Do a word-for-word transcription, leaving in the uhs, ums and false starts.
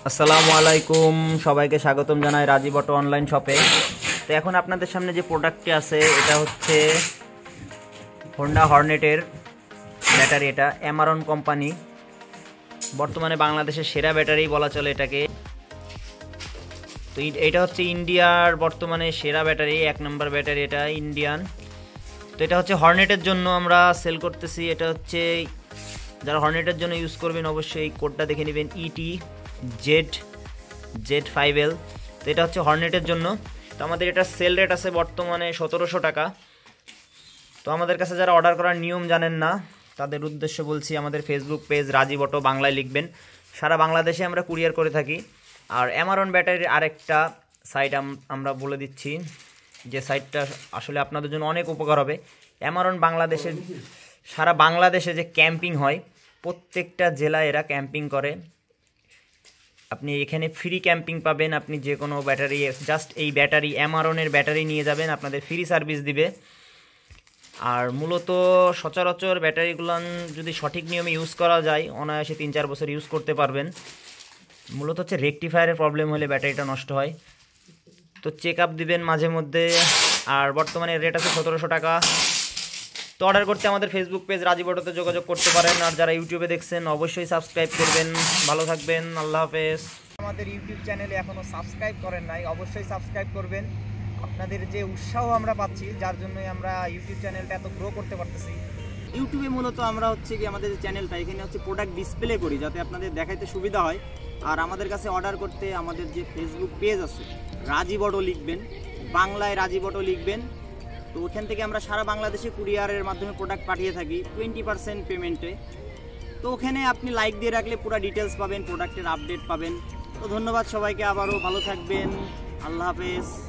আসসালামু আলাইকুম, সবাইকে স্বাগতম জানাই রাজীব অটো অনলাইন শপে। তো এখন আপনাদের সামনে যে প্রোডাক্টটি আছে এটা হচ্ছে হোন্ডা হর্নেটের ব্যাটারি। এটা অ্যামারন কোম্পানি, বর্তমানে বাংলাদেশের সেরা ব্যাটারি বলা চলে এটাকে। তো এটা হচ্ছে ইন্ডিয়ার বর্তমানে সেরা ব্যাটারি, এক নম্বর ব্যাটারি এটা ইন্ডিয়ান। তো এটা হচ্ছে হর্নেটের জন্য আমরা সেল করতেছি। এটা হচ্ছে যারা হর্নেটের জন্য ইউজ করবেন অবশ্যই এই কোডটা দেখে নেবেন, ET Z Z five L. তো এটা হচ্ছে হর্নেটের জন্য। তো আমাদের এটা সেল রেট আছে বর্তমানে সতেরোশো টাকা। তো আমাদের কাছে যারা অর্ডার করার নিয়ম জানেন না তাদের উদ্দেশ্য বলছি, আমাদের ফেসবুক পেজ রাজীব অটো বাংলায় লিখবেন। সারা বাংলাদেশে আমরা কুরিয়ার করে থাকি। আর অ্যামারন ব্যাটারির আরেকটা সাইট আমরা বলে দিচ্ছি, যে সাইটটা আসলে আপনাদের জন্য অনেক উপকার হবে। অ্যামারন বাংলাদেশের সারা বাংলাদেশে যে ক্যাম্পিং হয়, প্রত্যেকটা জেলায় এরা ক্যাম্পিং করে। আপনি এখানে ফ্রি ক্যাম্পিং পাবেন। আপনি যে কোনো ব্যাটারি, জাস্ট এই ব্যাটারি অ্যামারনের ব্যাটারি নিয়ে যাবেন, আপনাদের ফ্রি সার্ভিস দিবে। আর মূলত সচরাচর ব্যাটারিগুলো যদি সঠিক নিয়মে ইউজ করা যায় অনায়াসে তিন চার বছর ইউজ করতে পারবেন। মূলত হচ্ছে রেকটিফায়ারের প্রবলেম হলে ব্যাটারিটা নষ্ট হয়। তো চেক আপ দিবেন মাঝে মধ্যে। আর বর্তমানে রেট আছে সতেরোশো টাকা। তো অর্ডার করতে আমাদের ফেসবুক পেজ রাজীব অটোতে যোগাযোগ করতে পারেন। আর যারা ইউটিউবে দেখছেন অবশ্যই সাবস্ক্রাইব করবেন। ভালো থাকবেন, আল্লাহ হাফেজ। আমাদের ইউটিউব চ্যানেলে এখনও সাবস্ক্রাইব করেন নাই, অবশ্যই সাবস্ক্রাইব করবেন। আপনাদের যে উৎসাহ আমরা পাচ্ছি, যার জন্যই আমরা ইউটিউব চ্যানেলটা এত গ্রো করতে পারতেছি। ইউটিউবে মূলত আমরা হচ্ছে কি আমাদের যে চ্যানেলটা এখানে হচ্ছে প্রোডাক্ট ডিসপ্লে করি, যাতে আপনাদের দেখাইতে সুবিধা হয়। আর আমাদের কাছে অর্ডার করতে আমাদের যে ফেসবুক পেজ আছে রাজীব অটো লিখবেন, বাংলায় রাজীব অটো লিখবেন। তো ওখান থেকে আমরা সারা বাংলাদেশে কুরিয়ারের মাধ্যমে প্রোডাক্ট পাঠিয়ে থাকি টোয়েন্টি পার্সেন্ট পেমেন্টে। তো ওখানে আপনি লাইক দিয়ে রাখলে পুরো ডিটেলস পাবেন, প্রোডাক্টের আপডেট পাবেন। তো ধন্যবাদ সবাইকে, আবারও ভালো থাকবেন, আল্লাহ হাফেজ।